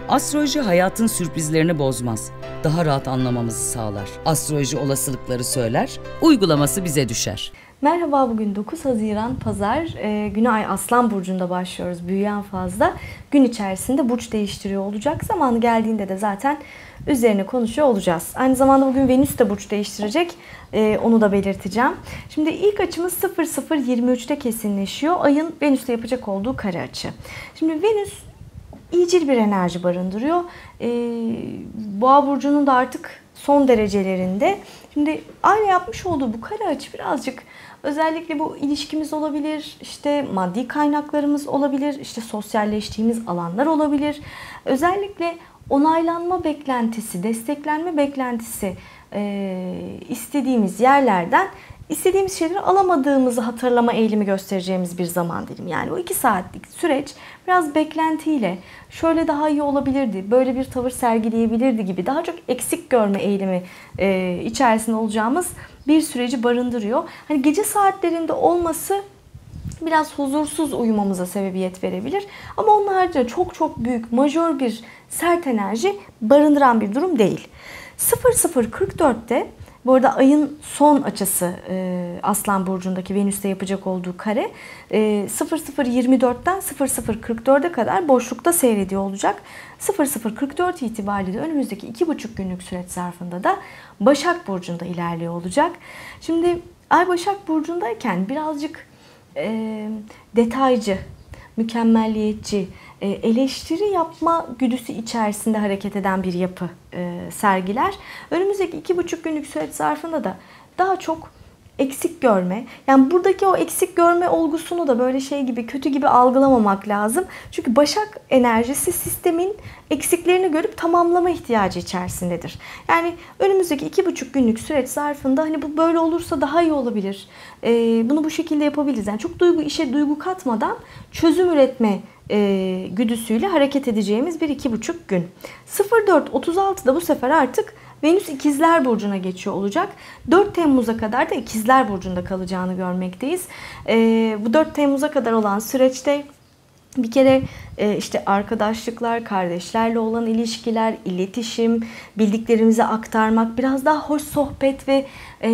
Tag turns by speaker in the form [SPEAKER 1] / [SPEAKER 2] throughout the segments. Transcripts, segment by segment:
[SPEAKER 1] Astroloji hayatın sürprizlerini bozmaz. Daha rahat anlamamızı sağlar. Astroloji olasılıkları söyler, uygulaması bize düşer.
[SPEAKER 2] Merhaba, bugün 9 Haziran Pazar. Güne Ay Aslan Burcu'nda başlıyoruz. Büyüyen fazla. Gün içerisinde burç değiştiriyor olacak. Zamanı geldiğinde de zaten üzerine konuşuyor olacağız. Aynı zamanda bugün Venüs de burç değiştirecek. Onu da belirteceğim. Şimdi ilk açımız 00:23'te kesinleşiyor. Ayın Venüs'te yapacak olduğu kare açı. Şimdi Venüs iyicil bir enerji barındırıyor. Boğa burcunun da artık son derecelerinde. Şimdi aynı yapmış olduğu bu kare açı birazcık özellikle bu ilişkimiz olabilir, işte maddi kaynaklarımız olabilir, işte sosyalleştiğimiz alanlar olabilir. Özellikle onaylanma beklentisi, desteklenme beklentisi istediğimiz yerlerden İstediğimiz şeyleri alamadığımızı hatırlama eğilimi göstereceğimiz bir zaman dilimi. Yani o 2 saatlik süreç biraz beklentiyle şöyle daha iyi olabilirdi, böyle bir tavır sergileyebilirdi gibi daha çok eksik görme eğilimi içerisinde olacağımız bir süreci barındırıyor. Hani gece saatlerinde olması biraz huzursuz uyumamıza sebebiyet verebilir. Ama onun haricinde çok çok büyük, majör bir sert enerji barındıran bir durum değil. 00:44'te bu arada ayın son açısı Aslan Burcu'ndaki Venüs'te yapacak olduğu kare 00:24'ten 00:44'e kadar boşlukta seyrediyor olacak. 00:44 itibariyle de önümüzdeki 2,5 günlük süreç zarfında da Başak Burcu'nda ilerliyor olacak. Şimdi Ay Başak Burcu'ndayken birazcık detaycı, mükemmelliyetçi, eleştiri yapma güdüsü içerisinde hareket eden bir yapı sergiler. Önümüzdeki 2,5 günlük süreç zarfında da daha çok eksik görme. Yani buradaki o eksik görme olgusunu da böyle şey gibi, kötü gibi algılamamak lazım. Çünkü Başak enerjisi sistemin eksiklerini görüp tamamlama ihtiyacı içerisindedir. Yani önümüzdeki 2,5 günlük süreç zarfında hani bu böyle olursa daha iyi olabilir. Bunu bu şekilde yapabiliriz. Yani çok işe duygu katmadan çözüm üretme güdüsüyle hareket edeceğimiz bir 2,5 gün. 04:36'da bu sefer artık Venüs İkizler Burcu'na geçiyor olacak. 4 Temmuz'a kadar da İkizler Burcu'nda kalacağını görmekteyiz. Bu 4 Temmuz'a kadar olan süreçte bir kere işte arkadaşlıklar, kardeşlerle olan ilişkiler, iletişim, bildiklerimizi aktarmak, biraz daha hoş sohbet ve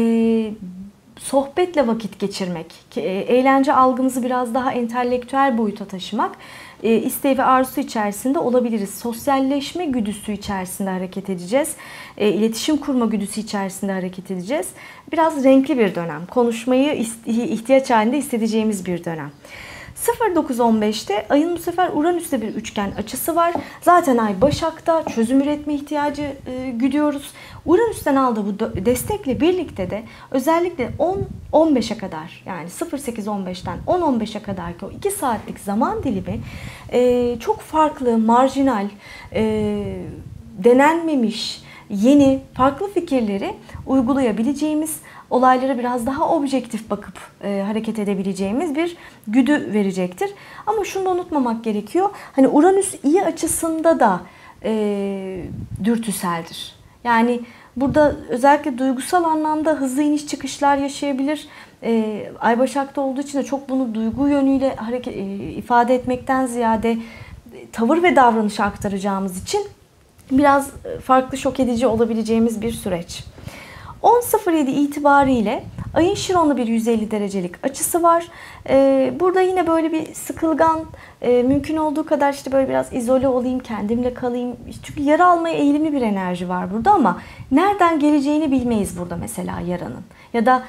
[SPEAKER 2] sohbetle vakit geçirmek, eğlence algımızı biraz daha entelektüel boyuta taşımak, isteği ve arzusu içerisinde olabiliriz. Sosyalleşme güdüsü içerisinde hareket edeceğiz. İletişim kurma güdüsü içerisinde hareket edeceğiz. Biraz renkli bir dönem. Konuşmayı ihtiyaç halinde hissedeceğimiz bir dönem. 09:15'te ayın bu sefer Uranüs'te bir üçgen açısı var. Zaten ay Başak'ta çözüm üretme ihtiyacı güdüyoruz. Uranüs'ten aldığı bu destekle birlikte de özellikle 10-15'e kadar, yani 08:15'ten 10-15'e kadar ki o 2 saatlik zaman dilimi çok farklı, marjinal, denenmemiş, yeni, farklı fikirleri uygulayabileceğimiz, olaylara biraz daha objektif bakıp hareket edebileceğimiz bir güdü verecektir. Ama şunu da unutmamak gerekiyor. Hani Uranüs iyi açısında da dürtüseldir. Yani burada özellikle duygusal anlamda hızlı iniş çıkışlar yaşayabilir. Ay Başak'ta olduğu için de çok bunu duygu yönüyle ifade etmekten ziyade tavır ve davranış aktaracağımız için biraz farklı, şok edici olabileceğimiz bir süreç. 10:07 itibariyle ayın Şiron'la bir 150 derecelik açısı var. Burada yine böyle bir sıkılgan, mümkün olduğu kadar işte böyle biraz izole olayım, kendimle kalayım. Çünkü yara almaya eğilimli bir enerji var burada ama nereden geleceğini bilmeyiz burada mesela yaranın. Ya da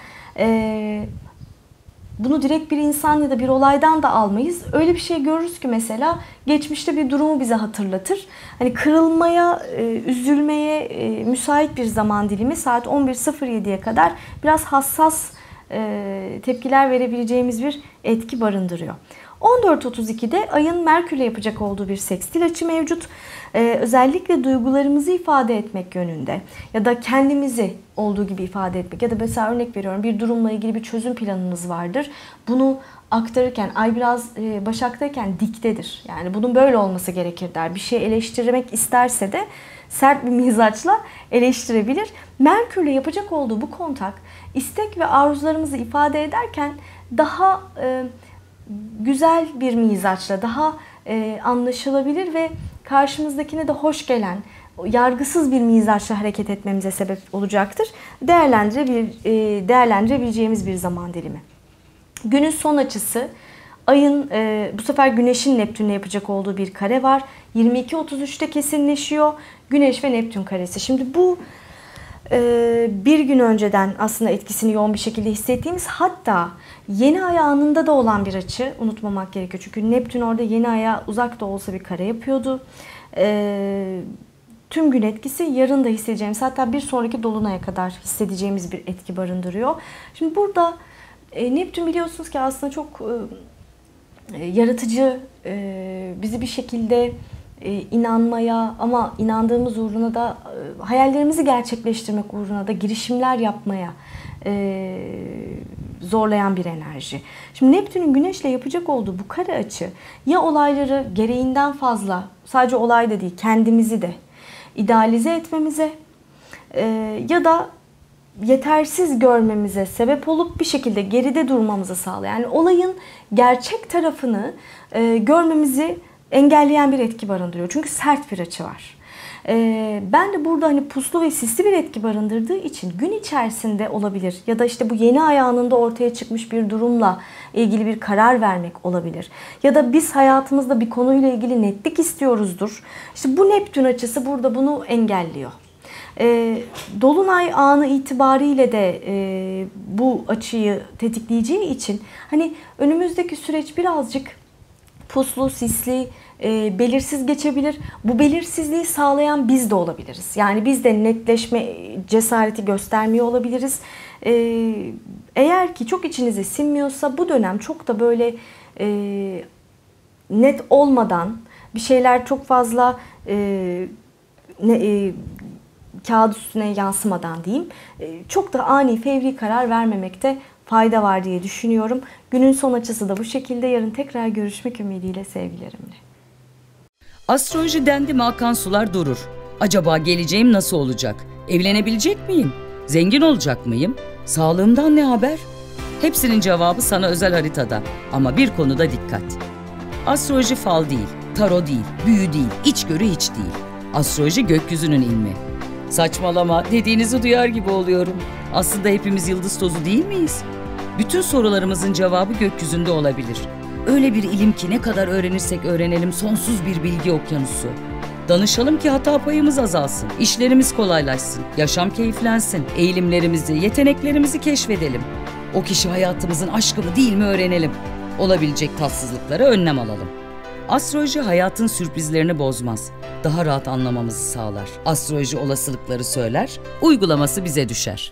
[SPEAKER 2] bunu direkt bir insan ya da bir olaydan da almayız. Öyle bir şey görürüz ki mesela geçmişte bir durumu bize hatırlatır. Hani kırılmaya, üzülmeye müsait bir zaman dilimi saat 11:07'ye kadar biraz hassas tepkiler verebileceğimiz bir etki barındırıyor. 14:32'de ayın Merkür'le yapacak olduğu bir sekstil açı mevcut. Özellikle duygularımızı ifade etmek yönünde ya da kendimizi olduğu gibi ifade etmek ya da mesela örnek veriyorum bir durumla ilgili bir çözüm planınız vardır. Bunu aktarırken ay biraz Başak'tayken diktedir. Yani bunun böyle olması gerekir der. Bir şey eleştirmek isterse de sert bir mizaçla eleştirebilir. Merkür'le yapacak olduğu bu kontak istek ve arzularımızı ifade ederken daha güzel bir mizaçla, daha anlaşılabilir ve karşımızdakine de hoş gelen, yargısız bir mizaçla hareket etmemize sebep olacaktır. Değerlendirebileceğimiz bir zaman dilimi. Günün son açısı, ayın bu sefer Güneş'in Neptün'le yapacak olduğu bir kare var. 22.33'te kesinleşiyor. Güneş ve Neptün karesi. Şimdi bu bir gün önceden aslında etkisini yoğun bir şekilde hissettiğimiz, hatta yeni ay anında da olan bir açı, unutmamak gerekiyor. Çünkü Neptün orada yeni aya uzak da olsa bir kare yapıyordu. Tüm gün etkisi yarın da hissedeceğimiz, hatta bir sonraki dolunaya kadar hissedeceğimiz bir etki barındırıyor. Şimdi burada Neptün biliyorsunuz ki aslında çok yaratıcı, bizi bir şekilde inanmaya, ama inandığımız uğruna da hayallerimizi gerçekleştirmek uğruna da girişimler yapmaya zorlayan bir enerji. Şimdi Neptün'ün Güneş'le yapacak olduğu bu kare açı, ya olayları gereğinden fazla, sadece olay da değil, kendimizi de idealize etmemize ya da yetersiz görmemize sebep olup bir şekilde geride durmamızı sağlayan, yani olayın gerçek tarafını görmemizi engelleyen bir etki barındırıyor. Çünkü sert bir açı var. Ben de burada hani puslu ve sisli bir etki barındırdığı için gün içerisinde olabilir ya da işte bu yeni ay anında ortaya çıkmış bir durumla ilgili bir karar vermek olabilir. Ya da biz hayatımızda bir konuyla ilgili netlik istiyoruzdur. İşte bu Neptün açısı burada bunu engelliyor. Dolunay anı itibariyle de bu açıyı tetikleyeceği için hani önümüzdeki süreç birazcık puslu, sisli, belirsiz geçebilir. Bu belirsizliği sağlayan biz de olabiliriz. Yani biz de netleşme cesareti göstermiyor olabiliriz. Eğer ki çok içinize sinmiyorsa bu dönem çok da böyle net olmadan, bir şeyler çok fazla kağıt üstüne yansımadan diyeyim, çok da ani, fevri karar vermemekte fayda var diye düşünüyorum. Günün son açısı da bu şekilde. Yarın tekrar görüşmek ümidiyle, sevgilerimle.
[SPEAKER 1] Astroloji dendi mi akan sular durur. Acaba geleceğim nasıl olacak? Evlenebilecek miyim? Zengin olacak mıyım? Sağlığımdan ne haber? Hepsinin cevabı sana özel haritada. Ama bir konuda dikkat. Astroloji fal değil, tarot değil, büyü değil, içgörü hiç değil. Astroloji gökyüzünün ilmi. Saçmalama, dediğinizi duyar gibi oluyorum. Aslında hepimiz yıldız tozu değil miyiz? Bütün sorularımızın cevabı gökyüzünde olabilir. Öyle bir ilim ki ne kadar öğrenirsek öğrenelim sonsuz bir bilgi okyanusu. Danışalım ki hata payımız azalsın, işlerimiz kolaylaşsın, yaşam keyiflensin, eğilimlerimizi, yeteneklerimizi keşfedelim. O kişi hayatımızın aşkı mı değil mi öğrenelim. Olabilecek tatsızlıklara önlem alalım. Astroloji hayatın sürprizlerini bozmaz. Daha rahat anlamamızı sağlar. Astroloji olasılıkları söyler, uygulaması bize düşer.